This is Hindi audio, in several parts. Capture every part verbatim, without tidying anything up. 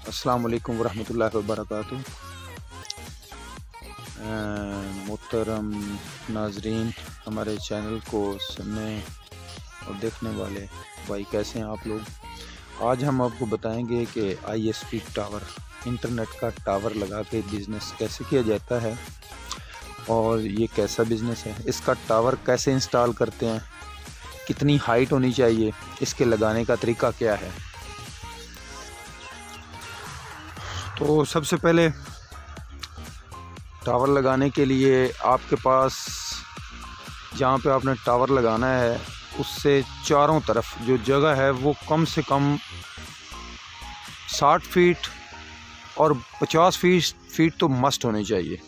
अस्सलाम वालेकुम वरहमतुल्लाहि वबरकातुहू। मोहतरम नाजरीन, हमारे चैनल को सुनने और देखने वाले भाई, कैसे हैं आप लोग। आज हम आपको बताएंगे कि I S P tower, internet का टावर लगा के बिज़नेस कैसे किया जाता है और ये कैसा बिज़नेस है, इसका टावर कैसे इंस्टॉल करते हैं, कितनी हाइट होनी चाहिए, इसके लगाने का तरीका क्या है। तो सबसे पहले टावर लगाने के लिए आपके पास जहाँ पे आपने टावर लगाना है उससे चारों तरफ जो जगह है वो कम से कम साठ फीट और पचास फीट फीट तो मस्ट होनी चाहिए,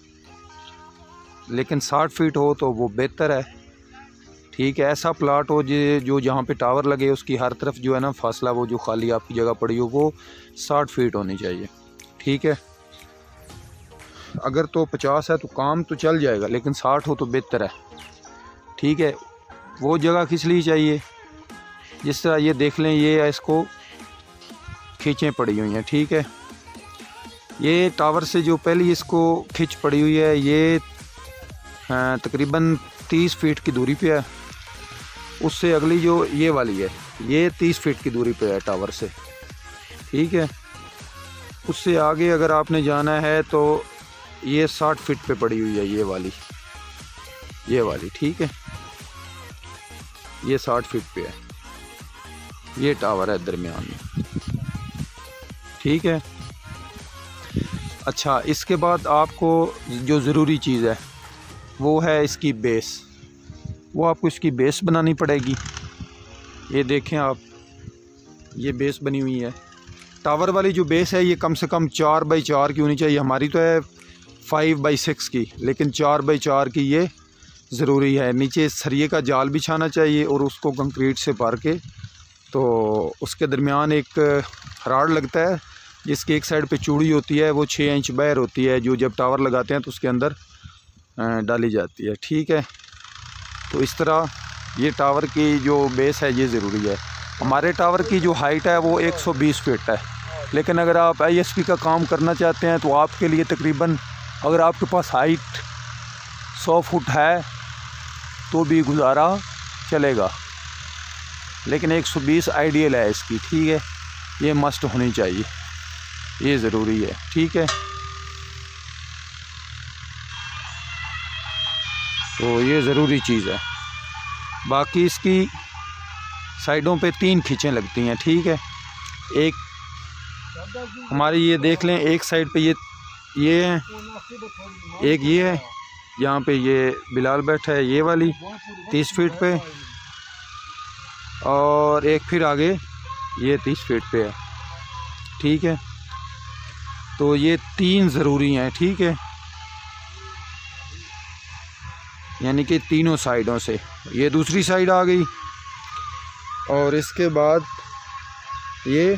लेकिन साठ फीट हो तो वो बेहतर है। ठीक है, ऐसा प्लाट हो जो जो जहाँ पे टावर लगे उसकी हर तरफ जो है ना फासला, वो जो खाली आपकी जगह पड़ी हो वो साठ फीट होनी चाहिए। ठीक है, अगर तो पचास है तो काम तो चल जाएगा, लेकिन साठ हो तो बेहतर है। ठीक है, वो जगह किस लिए चाहिए, जिस तरह ये देख लें, ये इसको खींचें पड़ी हुई हैं। ठीक है, ये टावर से जो पहली इसको खींच पड़ी हुई है ये तकरीबन तीस फीट की दूरी पे है। उससे अगली जो ये वाली है ये तीस फीट की दूरी पे है टावर से। ठीक है, उससे आगे अगर आपने जाना है तो ये साठ फीट पे पड़ी हुई है ये वाली ये वाली ठीक है, ये साठ फीट पे है, ये टावर है दरमियान में। ठीक है, अच्छा, इसके बाद आपको जो ज़रूरी चीज़ है वो है इसकी बेस। वो आपको इसकी बेस बनानी पड़ेगी। ये देखें आप, ये बेस बनी हुई है। टावर वाली जो बेस है ये कम से कम चार बाई चार की होनी चाहिए। हमारी तो है फाइव बाई सिक्स की, लेकिन चार बाई चार की ये ज़रूरी है। नीचे सरिये का जाल बिछाना चाहिए और उसको कंक्रीट से भर के, तो उसके दरमियान एक राड लगता है जिसकी एक साइड पे चूड़ी होती है, वो छः इंच बाहर होती है, जो जब टावर लगाते हैं तो उसके अंदर डाली जाती है। ठीक है, तो इस तरह ये टावर की जो बेस है ये ज़रूरी है। हमारे टावर की जो हाइट है वो एक सौ बीस फीट है, लेकिन अगर आप आई एस पी का काम करना चाहते हैं तो आपके लिए तकरीबन, अगर आपके पास हाइट सौ फुट है तो भी गुजारा चलेगा, लेकिन एक सौ बीस आइडियल है इसकी। ठीक है, ये मस्ट होनी चाहिए, ये ज़रूरी है। ठीक है, तो ये ज़रूरी चीज़ है। बाकी इसकी साइडों पे तीन खींचें लगती हैं। ठीक है, एक हमारी ये देख लें, एक साइड पे ये ये है, एक ये है यहाँ पे ये बिलाल बैठा है, ये वाली तीस फीट पे, और एक फिर आगे ये तीस फीट पे है। ठीक है, तो ये तीन ज़रूरी हैं। ठीक है, यानी कि तीनों साइडों से, ये दूसरी साइड आ गई, और इसके बाद ये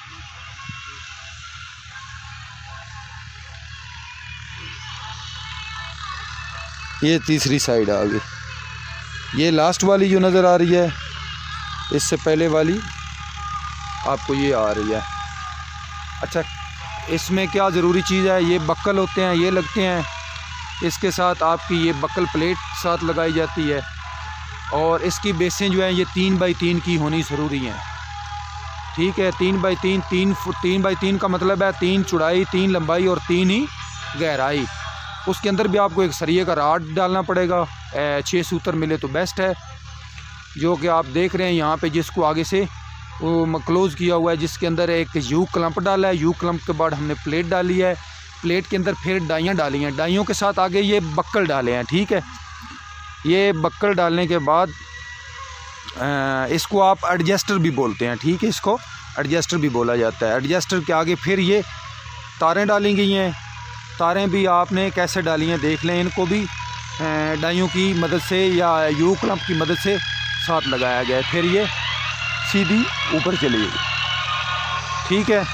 ये तीसरी साइड आ गई। ये लास्ट वाली जो नज़र आ रही है, इससे पहले वाली आपको ये आ रही है। अच्छा, इसमें क्या ज़रूरी चीज़ है, ये बक्कल होते हैं, ये लगते हैं। इसके साथ आपकी ये बक्कल प्लेट साथ लगाई जाती है, और इसकी बेसें जो हैं ये तीन बाई तीन की होनी ज़रूरी हैं। ठीक है, तीन बाई तीन तीन फुट तीन बाई तीन का मतलब है तीन चौड़ाई, तीन लंबाई और तीन ही गहराई। उसके अंदर भी आपको एक सरिये का राड डालना पड़ेगा, छः सूतर मिले तो बेस्ट है, जो कि आप देख रहे हैं यहाँ पे, जिसको आगे से वो क्लोज़ किया हुआ है, जिसके अंदर एक यू क्लम्प डाला है। यू क्लम्प के बाद हमने प्लेट डाली है, प्लेट के अंदर फिर डाइयाँ डाली हैं, डाइयों के साथ आगे ये बक्कल डाले हैं। ठीक है, ये बक्कल डालने के बाद आ, इसको आप एडजस्टर भी बोलते हैं। ठीक है, इसको एडजस्टर भी बोला जाता है। एडजस्टर के आगे फिर ये तारें डाली गई हैं। तारें भी आपने कैसे डाली हैं देख लें, इनको भी डाइयों की मदद से या यू क्लम्प की मदद से साथ लगाया गया है, फिर ये सीधी ऊपर चली गई। ठीक है,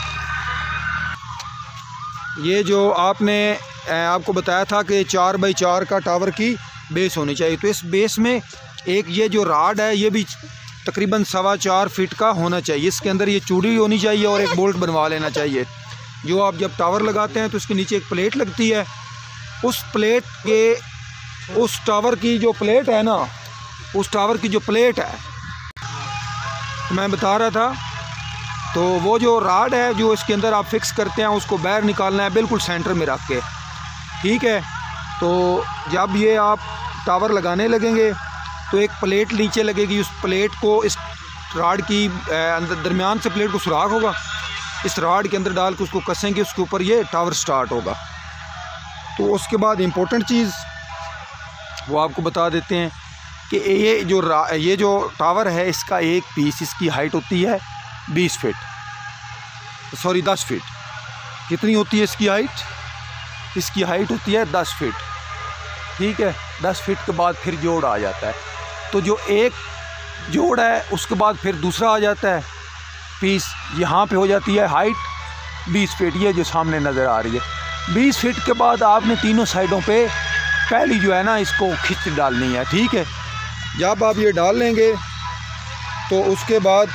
ये जो आपने आपको बताया था कि चार बाई चार का टावर की बेस होनी चाहिए, तो इस बेस में एक ये जो राड है ये भी तकरीबन सवा चार फीट का होना चाहिए। इसके अंदर ये चूड़ी होनी चाहिए और एक बोल्ट बनवा लेना चाहिए। जो आप जब टावर लगाते हैं तो उसके नीचे एक प्लेट लगती है, उस प्लेट के उस टावर की जो प्लेट है ना, उस टावर की जो प्लेट है तो मैं बता रहा था, तो वो जो राड है जो इसके अंदर आप फिक्स करते हैं उसको बाहर निकालना है बिल्कुल सेंटर में रख के, ठीक है। तो जब ये आप टावर लगाने लगेंगे तो एक प्लेट नीचे लगेगी, उस प्लेट को इस राड की अंदर दरमियान से प्लेट को सुराख होगा, इस राड के अंदर डाल के उसको कसेंगे, उसके ऊपर ये टावर स्टार्ट होगा। तो उसके बाद इम्पोर्टेंट चीज़ वो आपको बता देते हैं कि ये जो ये जो टावर है इसका एक पीस, इसकी हाइट होती है बीस फीट, सॉरी दस फीट। कितनी होती है इसकी हाइट? इसकी हाइट होती है दस फीट, ठीक है। दस फीट के बाद फिर जोड़ आ जाता है, तो जो एक जोड़ है उसके बाद फिर दूसरा आ जाता है पीस, यहाँ पे हो जाती है हाइट बीस फीट, ये जो सामने नज़र आ रही है। बीस फीट के बाद आपने तीनों साइडों पे पहली जो है ना इसको खिंच डालनी है, ठीक है। जब आप ये डाल लेंगे तो उसके बाद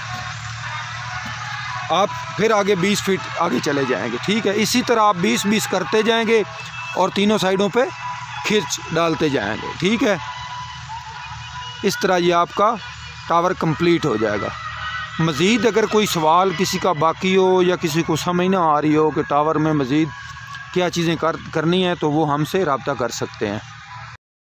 आप फिर आगे बीस फीट आगे चले जाएंगे, ठीक है। इसी तरह आप बीस बीस करते जाएंगे और तीनों साइडों पे खिंच डालते जाएंगे, ठीक है। इस तरह ये आपका टावर कंप्लीट हो जाएगा। मज़ीद अगर कोई सवाल किसी का बाकी हो या किसी को समझ ना आ रही हो कि टावर में मज़ीद क्या चीज़ें कर करनी है तो वो हमसे रब्ता कर सकते हैं।